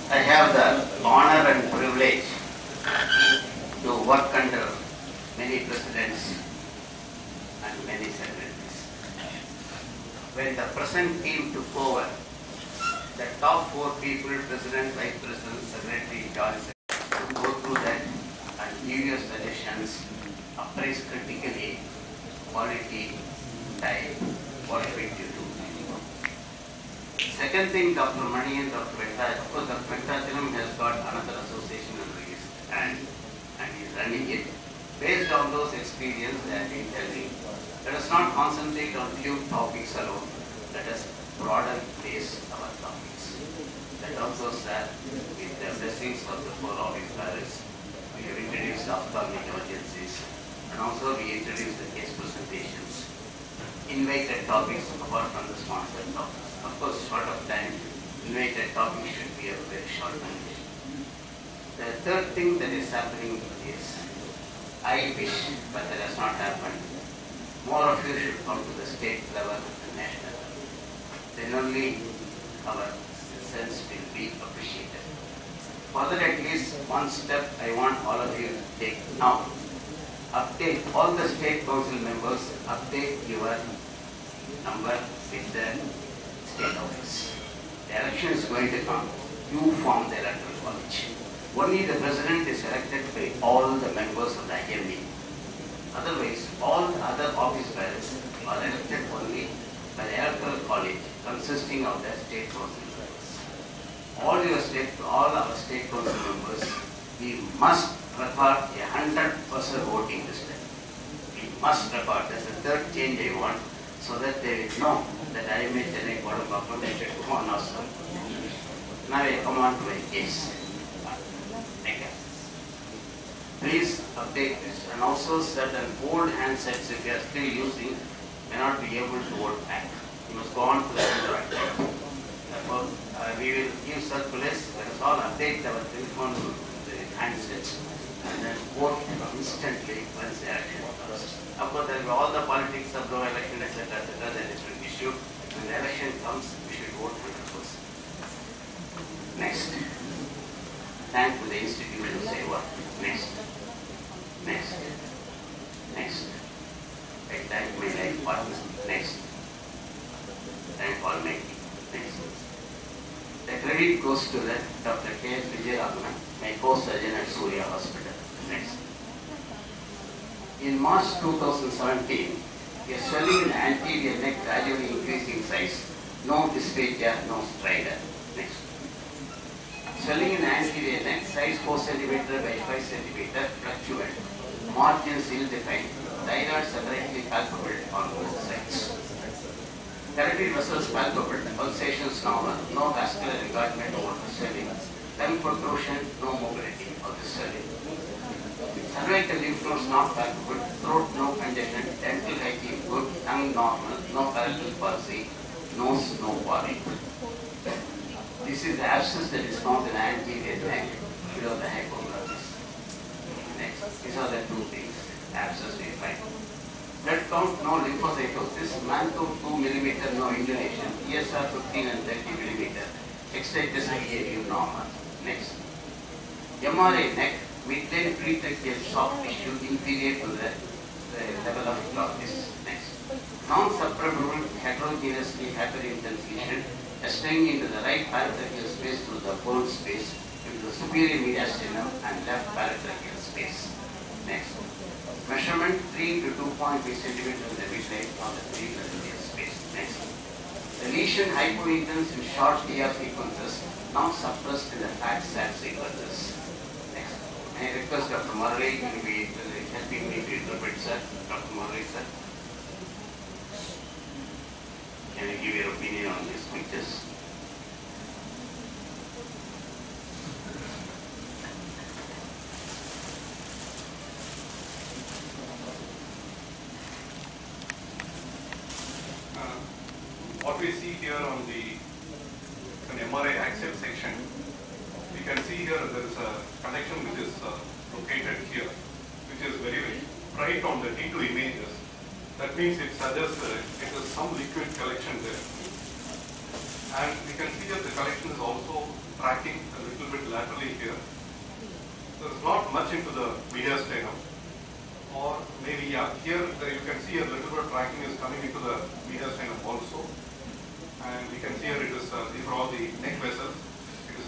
I have the honor and privilege to work under many presidents and many secretaries. When the present team took over, the top 4 people, president, vice president, secretary, joint secretary, to go through that and give your suggestions, appraise critically quality, time, what fit you do. Second thing, Dr. Mani and Dr. Venkatachalam, of course, Dr. Venkatachalam has got another association under his hand and he is running it. Based on those experiences, they have been telling, let us not concentrate on few topics alone. Let us broaden base our topics. That also, sir, with the blessings of the 4 office bearers, we have introduced ophthalmic emergencies and also we introduced the case presentations. Invited topics apart from the sponsored topics. Of course, short of time, invited topics should be a very short language. The third thing that is happening is, I wish, but that has not happened, more of you should come to the state level and national level. Then only our sense will be appreciated. Further, at least one step I want all of you to take now. Update all the state council members, update your number with the state office. The election is going to come. You form the electoral college. Only the president is elected by all the members of the IME. Otherwise, all the other office bearers are elected only by the electoral college consisting of the state council members. All our state council members, we must record 100% voting this time. We must record. That's the third change I want, so that they will know that I made Chennai Board of Accommodation to go on also. Now I come on to my case. Please update this, and also certain old handsets, if you are still using, may not be able to vote back. You must go on to the Android. Therefore, we will give circulars. Let us all update our telephone handsets and then vote instantly once the election comes. Of course, there will be all the politics of no election, etc., that is an issue. When the election comes, we should vote 100%. Next. Thank to the institution to say what? Next. Next. Next. I thank my life partner. Next. Thank all my team. Next. The credit goes to the Dr. K. Vijayaraghavan, my co-surgeon at Surya Hospital. Next. In March 2017, a swelling in the anterior neck gradually increasing size. No dysphagia, no stridor. Next. Swelling in the anterior neck, size 4 cm by 5 cm, fluctuant. Margins ill-defined. Thyroid separately palpable on both sides. Carotid vessels palpable. Pulsations normal. No vascular engorgement over the swelling. Lung protrusion, no mobility of the swelling. Cervical lymph nodes not palpable. Throat no congestion. Dental hygiene good. Tongue normal. No parietal palsy. Nose no worry. This is the abscess that is found in the anterior neck below the hypoglottis. Next. These are the 2 things. Abscess we find. Blood count, no lymphocytosis. Mantho 2 mm, no indonation. ESR 15 and 30 mm. Excitus behavior normal. Next. MRI neck, midline pretracheal soft tissue inferior to the level of glottis. Next. Non-suppressible heterogeneously hyperintense lesion extending into the right paratracheal space through the bone space into the superior mediastinum and left paratracheal space. Next. Measurement 3 to 2.3 cm in the midline on the preparatorial space. Next. The lesion hypointense in short DR sequences, not suppressed in the fat SAT sequences. Next. I request Dr. Murali to be helping me to interpret, sir. Dr. Murali, sir. Can you give your opinion on these pictures? What we see here on the MRI axial section, we can see here there is a connection which is located here, which is very bright on the T2 images. That means it suggests that it is some liquid collection there. And we can see that the collection is also tracking a little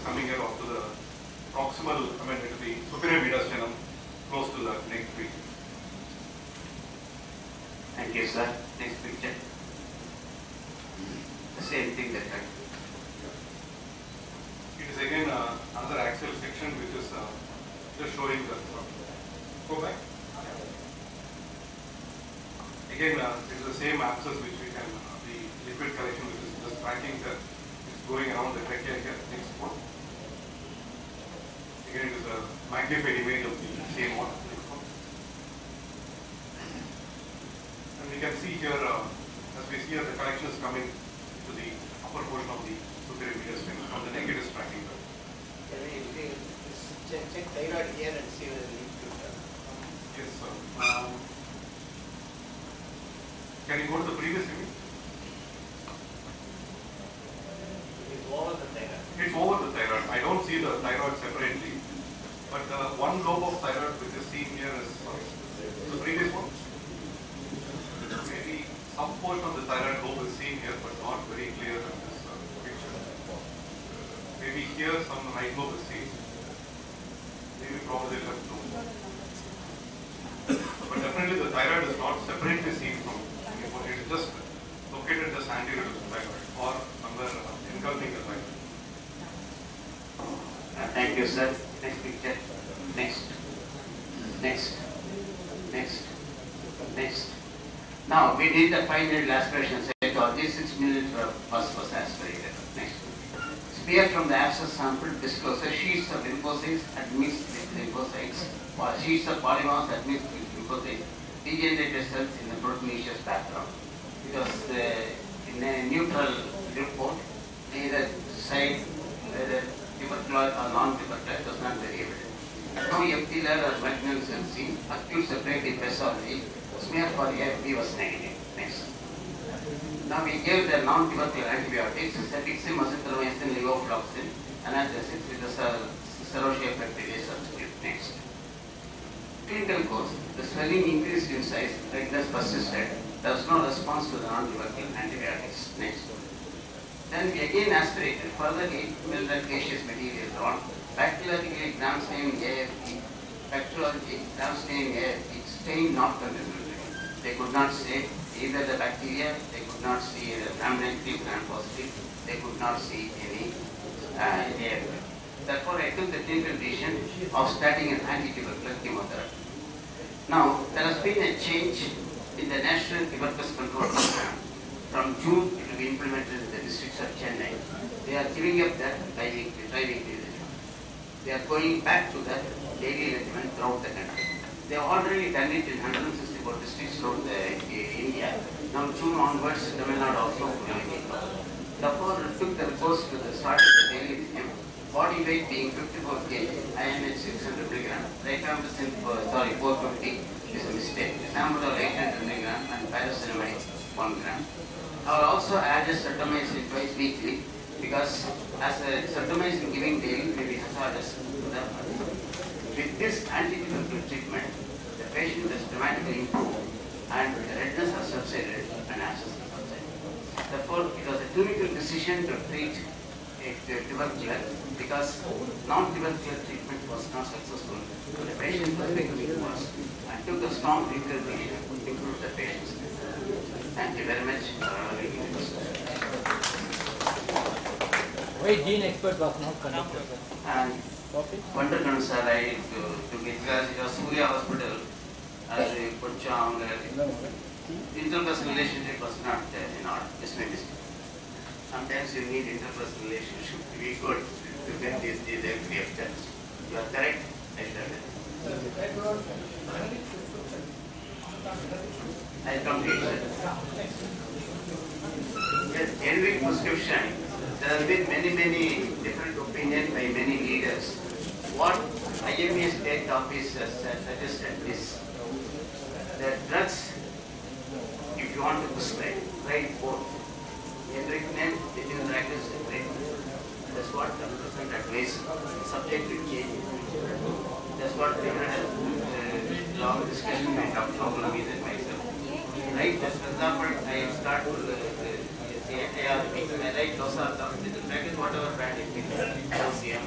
coming here onto the proximal, to the superior mediastinum, close to the neck region. Thank you, sir. Next picture. The same thing that I. It is again another axial section which is just showing the. Go back. Again, it is the same abscess which we can, the liquid collection which is just tracking the, it's going around the trachea here. Next one. Again, it is a magnified image of the same one. Next one. And we can see here, as we see here, the collection is coming to the upper portion of the superior mediastinum. From the neck, it is tracking the. Can we check thyroid here and see whether link to the. Yes, sir. Can you go to the previous image? It's over the thyroid. It's over the thyroid. I don't see the thyroid separately. But one lobe of thyroid which is seen here is, sorry, the previous one. Maybe some portion of the thyroid lobe is seen here, but not very clear in this picture. Maybe here some right lobe is seen. Maybe probably left lobe. But definitely the thyroid is not separately seen from it is just located just anterior to the thyroid or somewhere engulfing the thyroid. Thank you, sir. Next picture. Next. Next. Next. Next. Now we did the 5 minute aspiration cytology. 6 minutes was aspirated. Next. Spear from the abscess sample discloses sheets of lymphocytes admixed with lymphocytes or sheets of polymorphs admixed with lymphocytes degenerated cells in the proteinaceous background. Because in a neutral report, either side, whether tuberculoid or non-tuberculoid, does not very evident. No epithelial or malignant cells seen. Acute separate pathology. Smear for AFP was negative. Next. Now we gave the non-tubercular antibiotics, cetirizine, azithromycin, levofloxacin, analgesics with the Serratia bacteria substitute. Next. Clinical course, the swelling increased in size, redness persisted. There was no response to the non-tubercular antibiotics. Next. Then we again aspirated, furtherly filled the gaseous material drawn. Bacteriologically gram-staining AFP, bacteriology gram-staining AFP, stain not contributed. They could not say either the bacteria, they could not see the gram-negative, gram-positive, they could not see any AFP. Therefore, I took the clinical decision of starting an anti-tubercular chemotherapy. Now, there has been a change in the National Tuberculosis Control Program. From June, it will be implemented in the districts of Chennai. They are giving up that bi-weekly regimen. They are going back to that daily regimen throughout the country. They have already done it in 164 districts throughout India. Now, June onwards, Tamil Nadu also will be. Therefore, took the course to the start of the daily regimen. Body weight being 54 kg, IMH 600 mg, rifampicin 450 is a mistake. Sample 800 mg and pyrocinamide 1 gram. I will also add a cetramycin twice weekly because as a cetramycin giving daily may be hazardous to the body. With this anti-tubercular treatment, the patient is dramatically improved and the redness has subsided and abscess has subsided. Therefore, it was a clinical decision to treat tubercular because non-tubercular treatment was not successful. The patient was becoming worse and took a strong clinical decision to improve the patient's health. Thank you very much for allowing me to speak. Why gene expert was not conducted? And Vandakan sir, I to get because it was Surya Hospital as a Kocham, interpersonal relationship was not in order. This may mistake. Sometimes you need interpersonal relationship to be good to get these free of charge. You are correct, I shall I complete it. Yes, generic prescription, there have been many different opinions by many leaders. What IME state office has suggested is that drugs, if you want to prescribe, write both. Generic name, digital practice, generic. That's what the present advice, subject to change. That's what we had a long discussion with Dr. Abdulhamid and myself. Right, for example, I start with the ARP, I write Losartan, digital practice, whatever brand it is, LCM.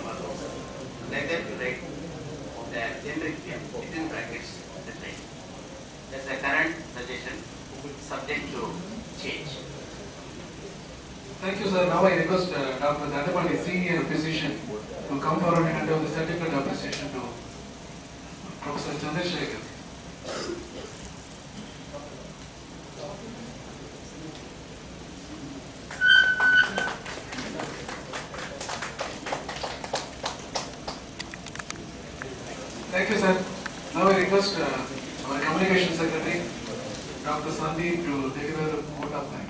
like that you write the generic claim within brackets the claim. That's the current suggestion subject to change. Thank you, sir. Now I request Dr. Dandapani, senior physician, to come forward and hand over the certificate of appreciation to Professor Chandrasekhar. Thank you, sir. Now I request our communication secretary, Dr. Sandeep, to deliver the vote of thanks.